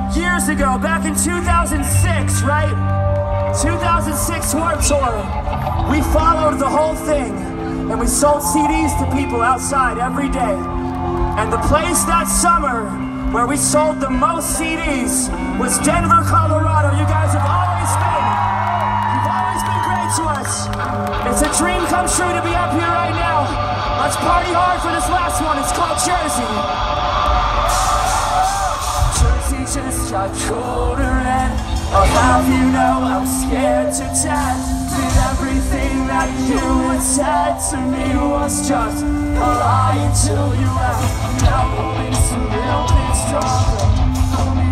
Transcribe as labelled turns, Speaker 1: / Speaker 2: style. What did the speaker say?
Speaker 1: years ago, back in 2006, right? 2006 Warped Tour. We followed the whole thing, and we sold CDs to people outside every day. And the place that summer where we sold the most CDs was Denver, Colorado. You guys have always been great to us. It's a dream come true to be up here right now. Let's party hard for this last one. It's called Jersey. Jersey just got colder and I'll have you know I'm scared to death. That everything that you had said to me was just a lie until you left. Now holding some real big stronger.